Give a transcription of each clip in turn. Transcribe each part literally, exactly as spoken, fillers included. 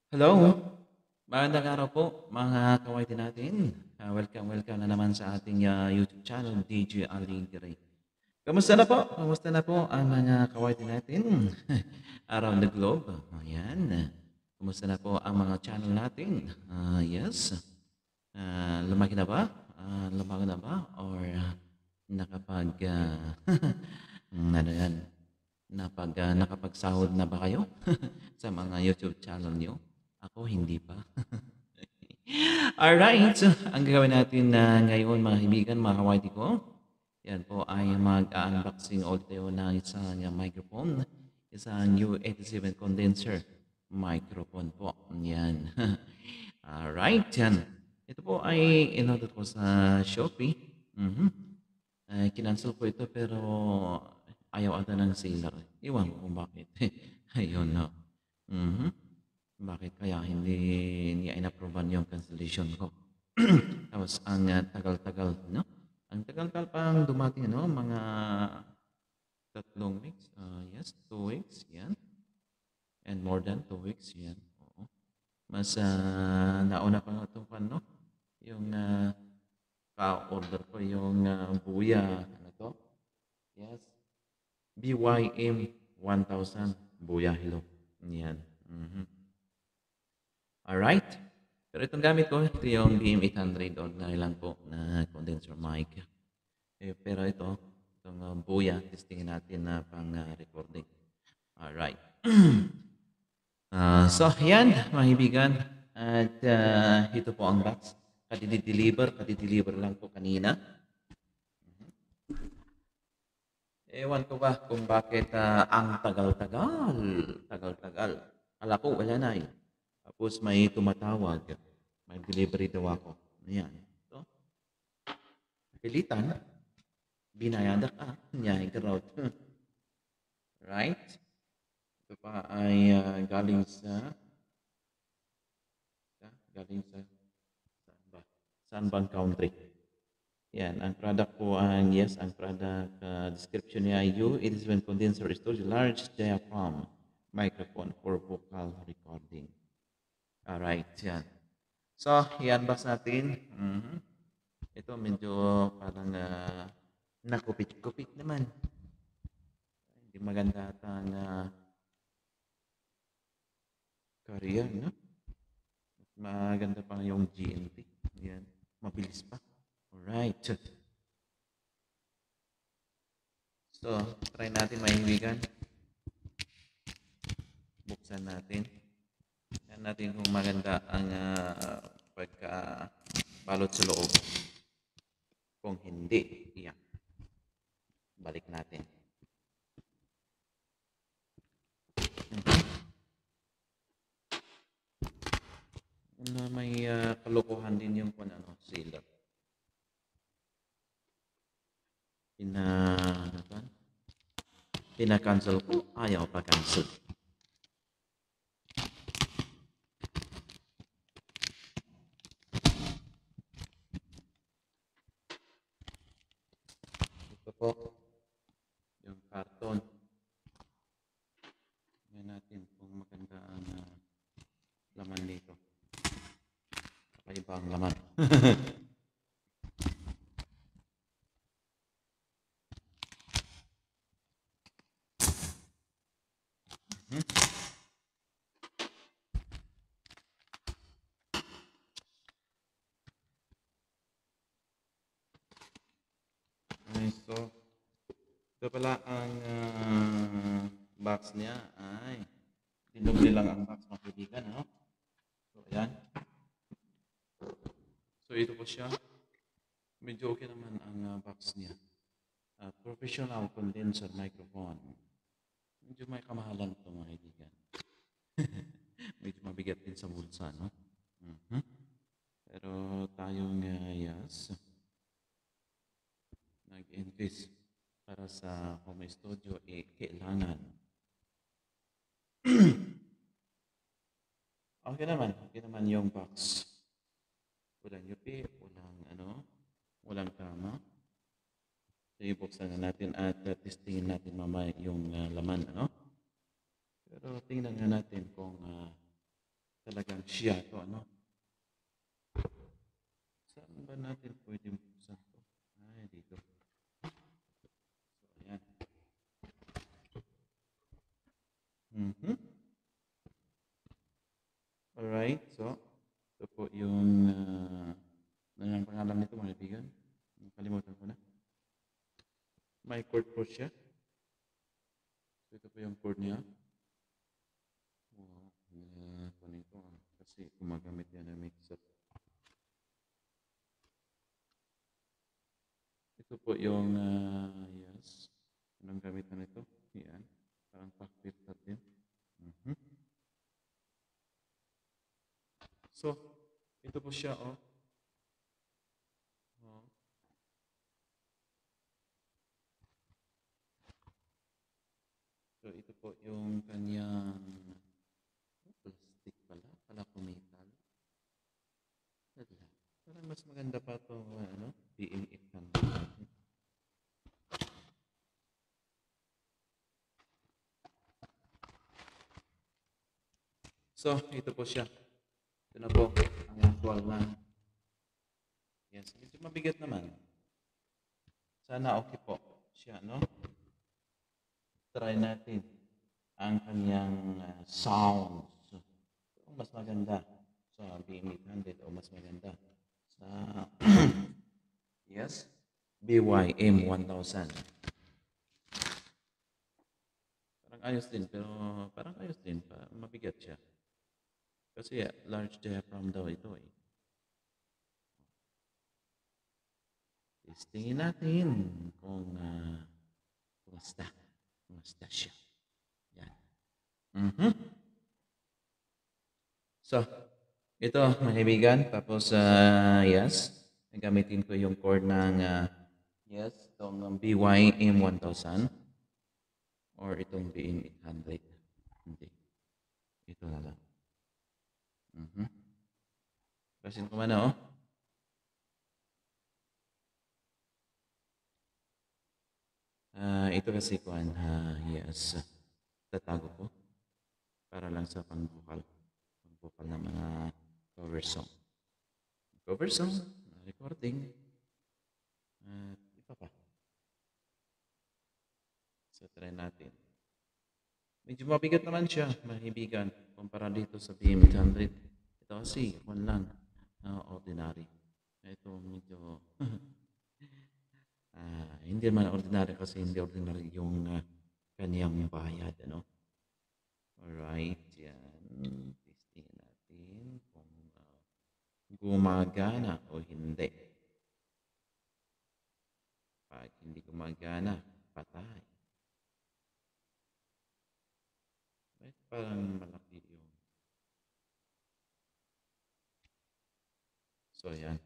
Hello, magandang araw po mga kawaiti natin. Ah, welcome, welcome na naman sa ating ah, YouTube channel, D J Aligre. Kamusta na po? Kamusta na po ang mga kawaiti natin around the globe? Ayan. Kamusta na po ang mga channel natin? Ah, yes. Ah, lumaki na ba? Ah, lumaki na ba? Or ah, nakapag, ah, ano yan? Napag, ah, nakapagsahod na ba kayo sa mga YouTube channel nyo? Ako hindi pa. Alright, so ang gagawin natin na ngayon mga kaibigan, mga kawaiti ko, yan po ay mag-unboxing ulit tayo ng isang uh, microphone, isang U eighty-seven condenser microphone po. Yan. Alright, yan. Ito po ay in-order ko sa Shopee. Mhm. Ay, kinancel ko ito pero ayaw ata ng seller. Iwan ko kung bakit. Ayun, no. Mhm. Bakit kaya hindi niya in-approvean yung cancellation ko? Tapos ang ah, tagal-tagal, no? Ang tagal-tagal pang dumating, no? Mga tatlong weeks. Ah, yes, two weeks, yan. And more than two weeks, yan. Oo. Mas ah, nauna pa nga ito, no? Yung ah, ka-order ko yung ah, buya, ano to? Yes, B Y M one thousand buya hello. Yan. Mhm. Alright. Pero itong gamit ko, ito yung B M eight hundred, ordinary lang po na condenser mic. Eh, pero ito, itong uh, buya, testingin natin na pang uh, recording. Alright. Ah, so, yan, mga kaibigan. At ah, ito po ang box. Kadi-deliver, kadi-deliver lang po kanina. Ewan ko ba kung bakit ah, ang tagal-tagal, tagal-tagal. Ala ko, wala na eh. Tapos may tumatawag. May delivery daw ako. Ayan. So, pilitan, binayada ka, niyay ka raw. Right? Ito pa ay ah, galing sa, sa galing sa saan ba? Saan bang country? Yan, ang product po ang yes, ang product ah, description niya ay U, it is when condenser storage large diaphragm microphone for vocal recording. Alright, yan. So, i-unbox natin. Mhm. Ito medyo parang ah, nakupit-kupit naman. Hindi maganda ata ang ah, career, no? Maganda pa yung G N T. Yan. Mabilis pa. Alright. So, try natin maibigan. Buksan natin. Yan natin kung maganda ang uh, pagka balot sa loob. Kung hindi, yan. Balik natin. Ano, may uh, kalokohan din yung kung ano, sealer. Pina, ano ba? Pina-cancel ko, ayaw pa cancel. Ito po, yung karton. Tingnan natin kung maganda ang uh, laman nito. Kakaiba ang laman. Hmm? Okay, so, ito pala ang ah, box niya. Ay, dinubli lang ang box mga kaibigan, no? So, ayan. So, ito po siya. Medyo okay naman ang ah, box niya. Ah, professional condenser microphone. Medyo may kamahalan ito mga kaibigan. Medyo mabigat din sa bulsa, no? Mhm. Pero tayong uh, yes, nag-invest para sa home studio, eh, kailangan. Okay naman, okay naman yung box. Walang yupi, walang ano, walang tama. So, ibuksan na natin at uh, testingin natin mamaya yung uh, laman, ano? Pero tingnan nga natin kung uh, talagang siya to, ano? Saan ba natin pwede buksan to? Ay, dito. So, ayan. Mhm. Alright, so, ito po yung, uh, ano ang pangalan nito mga kaibigan? Nakalimutan ko na. May cord po siya. So, ito po yung cord niya. Wow, uh, kunin ko ah, kasi gumagamit yan ng mixer. Ito po yung, uh, yes, anong gamitan nito? Yan, parang cockpit natin. Mhm. So, ito po siya, oh. Oh. So, ito po yung kanyang oh, plastic pala, pala metal. Parang mas maganda pa ito, ano, B M eight hundred. So, ito po siya. Ito na po ang actual na. Yes, medyo mabigat naman. Sana okay po siya, no? Try natin ang kanyang uh, sounds. So, mas maganda sa B M eight hundred o mas maganda sa yes, B Y M one thousand. Parang ayos din, pero parang ayos din. Mabigat siya. Kasi yeah, large diaphragm daw ito eh. Testingin natin kung uh, kumusta. Kumusta siya. Yan. Mm-hmm. So, ito mga kaibigan. Tapos, uh, yes, gamitin ko yung cord ng uh, yes, itong B Y M one thousand or itong B M eight hundred. Hindi. Ito na lang. Mm-hmm. Kasin ko man na, oh. Uh, ito kasi kuan, uh, yes, tatago ko para lang sa pang-vocal. Pang-vocal ng mga cover song. Cover song, recording, at uh, iba pa. So, try natin. Medyo mabigat naman siya, mahibigan, kumpara dito sa B M eight hundred. Ito kasi, kuan lang, uh, ordinary. Ito medyo... Uh, hindi naman ordinary kasi hindi ordinary yung uh, kaniyang bayad, ano? Alright, yan. Testing natin kung uh, gumagana o hindi. Pag hindi gumagana, patay. Right? Parang malaki yung... So, yan.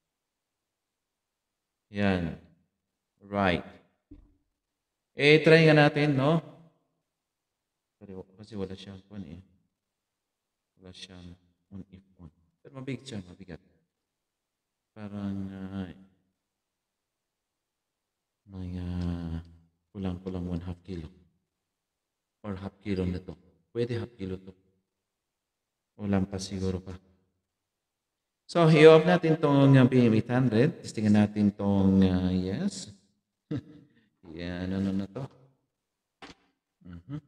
Yan. Right. Eh, try nga natin, no? Kasi wala siyang on eh. Wala siyang on if on. Pero mabigat siya, mabigat. Parang uh, may uh, kulang-kulang one half kilo. Or half kilo na to. Pwede half kilo to. Walang pa siguro pa. So, i-off natin itong uh, B M eight hundred. Testingan natin itong, uh, yes. Yan, ano na to? Mm-hmm.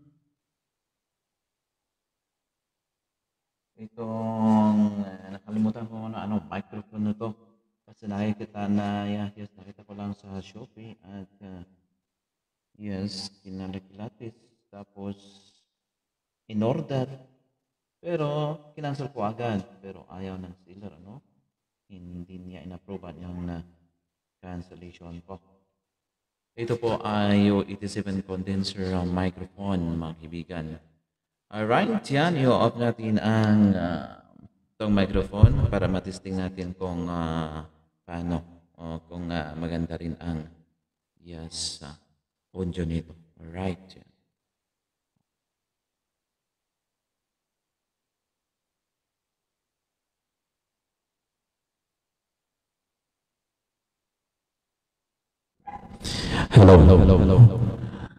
Itong, uh, nakalimutan ko ano, ano, microphone na to. Kasi nakikita na, yeah, yes, nakita ko lang sa Shopee. At, uh, yes, kinalakilatis. Tapos, in-order. Pero, kinansel ko agad. Pero ayaw ng seller, ano? Hindi niya in-approve yung uh, cancellation ko. Ito po ay U eighty-seven condenser microphone, mga kaibigan. Alright, yan. I-off natin ang uh, itong microphone para matesting natin kung uh, paano o kung uh, maganda rin ang yes, uh, audio nito. Alright, yan. Hello, hello, hello.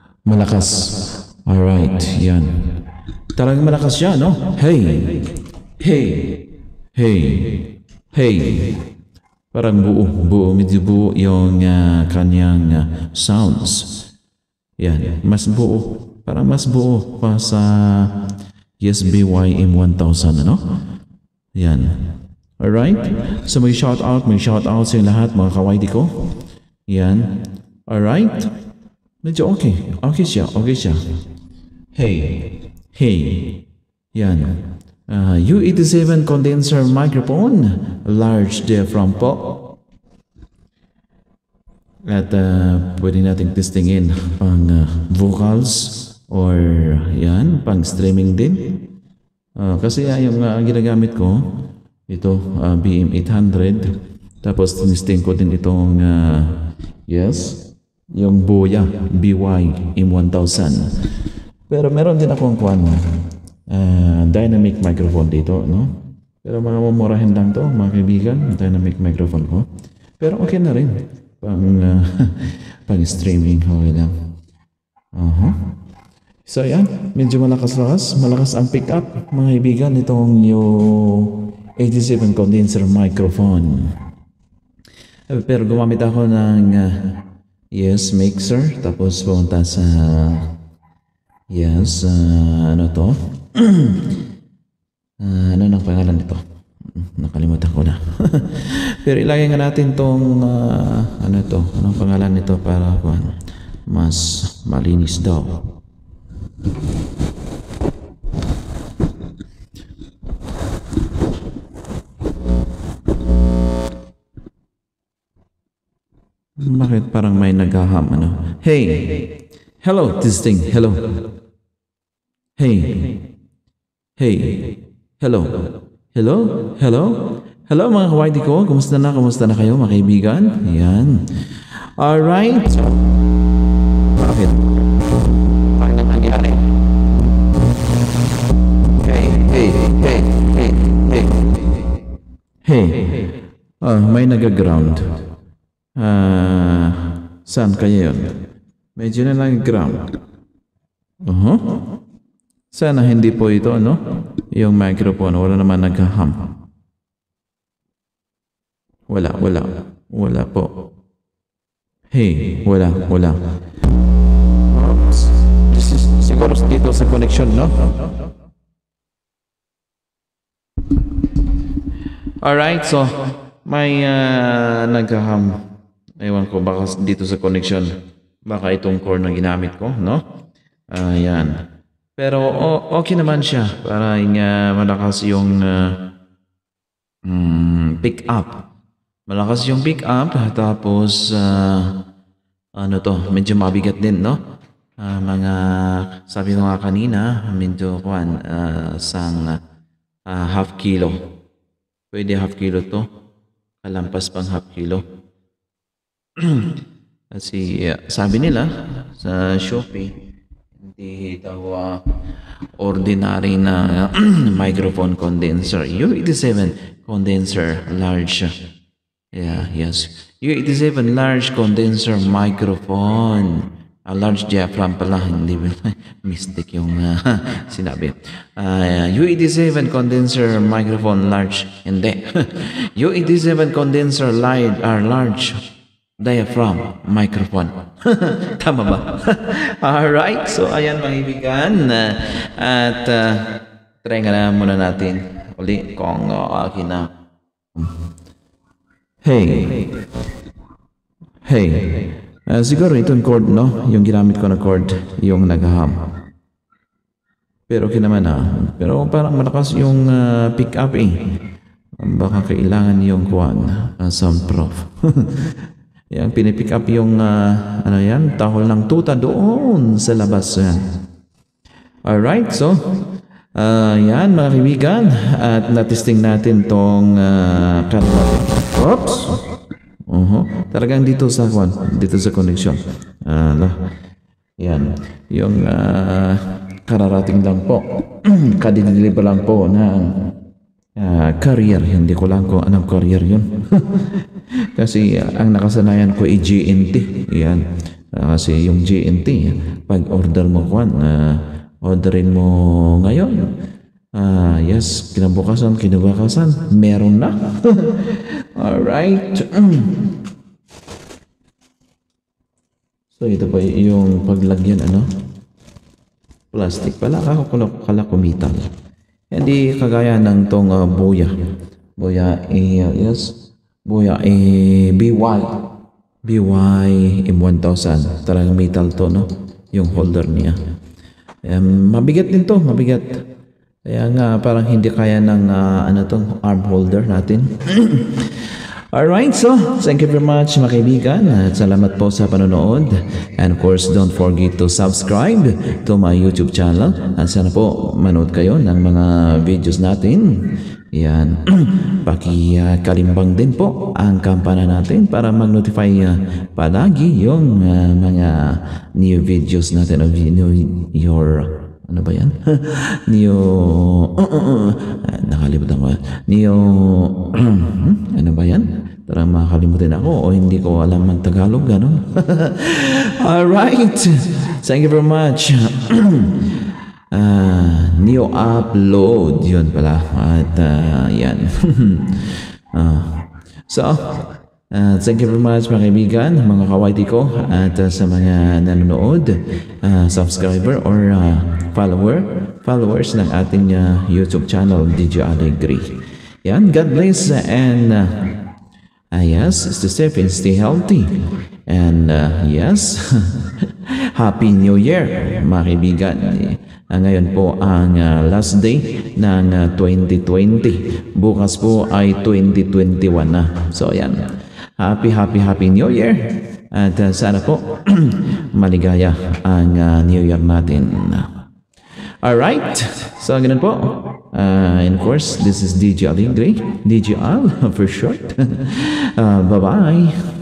Malakas. Alright, yan. Talagang malakas siya, no? Hey, Hey, hey, hey. Parang buo, buo, medyo buo yung ah, kanyang ah, sounds. Yan, mas buo. Parang mas buo pa sa Yes B Y M one thousand, ano? Yan. Alright? So may shout out, may shout out sa lahat mga kawaidi ko. Yan. Alright? Medyo okay. Okay siya, okay siya. Hey, hey. Yan. Uh, U eighty-seven condenser microphone, large diaphragm po. At uh, pwede nating testingin pang uh, vocals or yan, pang streaming din. Uh, kasi uh, yung uh, ginagamit ko, ito, uh, B M eight hundred. Tapos tinisting ko din itong, uh, yes, yung Boya B Y M one thousand. Pero meron din akong kuwan, uh, dynamic microphone dito, no? Pero mga mamurahin lang to, mga kaibigan, dynamic microphone ko. Pero okay na rin. Pang, uh, pang streaming, okay lang. Uh-huh. So yan, medyo malakas-lakas. Malakas ang pick up, mga kaibigan, itong yung eighty-seven condenser microphone. Pero gumamit ako ng uh, yes, mixer. Tapos pumunta sa yes, uh, ano to? uh, ano nang pangalan nito? Nakalimutan ko na. Pero ilagay nga natin tong uh, ano to? Anong pangalan nito para uh, mas malinis daw. Bakit parang may naghaham ano? Hey! Hello, testing. Hello. Hey. Hey. Hello. Hello? Hello? Hello mga kawaidi ko. Kumusta na? Kumusta na kayo mga kaibigan? Ayan. Alright. Bakit? Bakit na nangyari? Hey, hey, hey, hey, hey. Hey. Ah, may nag-ground. Ah, saan kaya yun? Medyo na lang ground. Uh-huh. Sana hindi po ito, no? Yung microphone, wala naman nag-hum. Wala, wala. Wala po. Hey, wala, wala. Oops. This is siguro dito sa connection, no? Alright, so may uh, nag-hum. Ewan ko, baka dito sa connection. Baka itong core na ginamit ko, no? Ayan. Uh, Pero o, okay naman siya para uh, malakas yung uh, um, pick up. Malakas yung pick up tapos uh, ano to, medyo mabigat din, no? Uh, mga sabi ko nga kanina, medyo kuan uh, sang uh, half kilo. Pwede half kilo to. Kalampas pang half kilo. Kasi uh, sabi nila sa Shopee, hindi daw uh, ordinary na uh, microphone condenser. U eighty-seven condenser large. Yeah, yes. U eighty-seven large condenser microphone. A large diaphragm pala, hindi mistake yung uh, sinabi. Uh, U eighty-seven condenser microphone large. Hindi. U eighty-seven condenser light are large diaphragm microphone. Tama ba? Alright. So, ayan mga ibigan. Uh, at uh, try nga na muna natin uli kung uh, akin na. Hey. Hey. Uh, siguro itong chord, no? Yung ginamit ko na chord, yung nag-hum. Pero okay naman ah. Pero parang malakas yung uh, pick up eh. Baka kailangan yung kuwan, uh, soundproof. Yan, pinipick up yung, uh, ano yan, tahol ng tuta doon sa labas. Yan. Alright, so, uh, yan mga kaibigan. At natesting natin tong uh, kanila. Oops! Uh-huh. Talagang dito sa, dito sa connection. Uh, yan. Yung uh, kararating lang po. Kadidiliba lang po ng uh, career. Hindi ko lang kung anong career yun. Kasi uh, ang nakasanayan ko ay G N T. Yan. Uh, kasi yung G N T, pag order mo kwan, uh, orderin mo ngayon. Ah, yes, kinabukasan, kinabukasan, meron na. Alright. So, ito pa yung paglagyan, ano? Plastic pala, kala, kala kumital. Hindi kagaya ng tong uh, boya. Boya, eh, uh, yes, boya, eh, B Y. B Y M one thousand. Talagang metal to, no? Yung holder niya. Um, mabigat din to, mabigat. Kaya nga parang hindi kaya ng uh, ano tong arm holder natin. Alright, so thank you very much mga kaibigan at salamat po sa panonood. And of course, don't forget to subscribe to my YouTube channel. At sana po manood kayo ng mga videos natin. Yan. Pakikalimbang din po ang kampana natin para mag-notify uh, palagi yung uh, mga new videos natin of new, your ano ba yan? Neo uh, uh, uh, nakalimutan ko. Neo ano ba yan? Parang makakalimutin ako o hindi ko alam ang Tagalog, gano'n. Alright. Thank you very much. uh, Neo upload. Yun pala. At uh, yan. uh, so, Uh, thank you very much mga kaibigan, mga kawaiti ko at uh, sa mga nanonood, uh, subscriber or uh, follower, followers ng ating uh, YouTube channel, D J Alegre. Yan, God bless and uh, uh, yes, stay safe and stay healthy. And uh, yes, Happy New Year mga kaibigan. Uh, ngayon po ang uh, last day ng uh, twenty twenty. Bukas po ay twenty twenty-one na. So yan. Happy, happy, happy New Year. At uh, sana po maligaya ang uh, New Year natin. Alright. So, ganun po. Uh, and of course, this is D J Alegre. D J Al for short. uh, bye-bye.